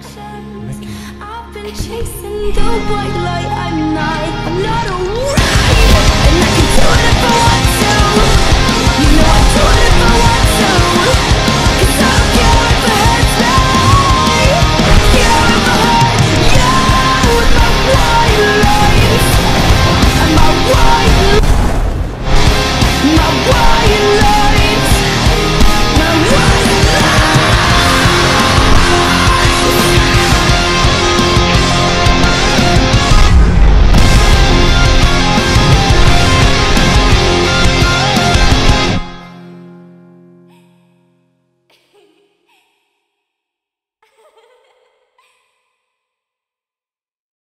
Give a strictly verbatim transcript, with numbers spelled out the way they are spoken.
Mickey. I've been chasing the white light at night. I'm not a